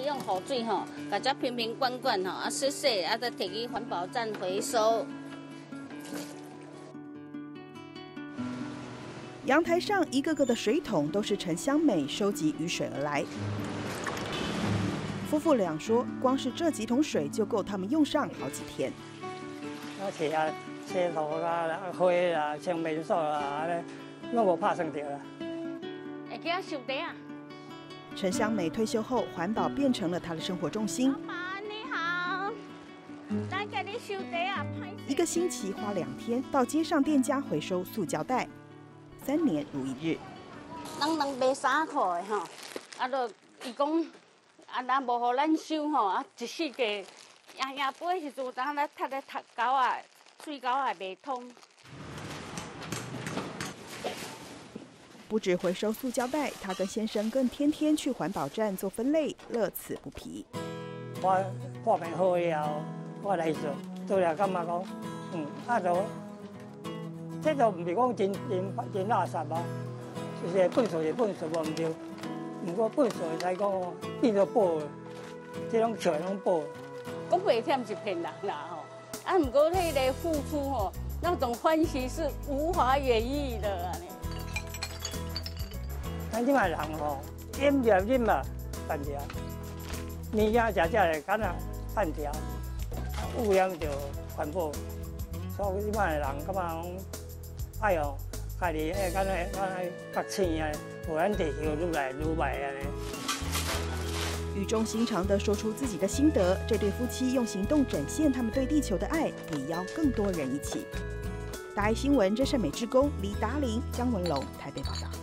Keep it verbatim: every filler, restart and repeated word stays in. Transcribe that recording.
用雨水吼，把这瓶瓶罐罐吼啊洗洗，啊再摕去环保站回收。 阳台上一个个的水桶都是陈香美收集雨水而来。夫妇俩说，光是这几桶水就够他们用上好几天。 我洗啊洗头啦、花啦、清面扫啦，拢无拍算着啦。 会记啊收地啊。 陈香美退休后，环保变成了她的生活重心。 老板你好，来给你收地啊。 一个星期花两天到街上店家回收塑胶袋。三年如一日， 咱能卖三块的吼，啊，就伊讲，啊，咱无互咱收吼，啊，一世纪爷爷辈时阵，咱咧踢咧踢狗啊，水狗也袂通。 不止回收塑胶袋，她跟先生更天天去环保站做分类，乐此不疲。 我看病好了，我来做，做了感觉讲，嗯，啊就。这就唔是讲真真真垃圾啊，就是粪扫是粪扫无唔对，不过粪扫会使讲变做宝，这种笑拢宝。 讲袂忝是骗人啦吼，啊，不过迄个付出吼，那种欢喜是无法言喻的安尼。 咱即卖人吼，饮着饮嘛，半条，物件食食嘞，敢若半条，污染着环保，所以即卖人感觉讲。哎呦，家己哎，敢若敢若觉醒啊，无咱地球愈来愈歹安尼。 语重心长地说出自己的心得，这对夫妻用行动展现他们对地球的爱，也邀更多人一起。大爱新闻真善美志工李达玲、江文龙台北报道。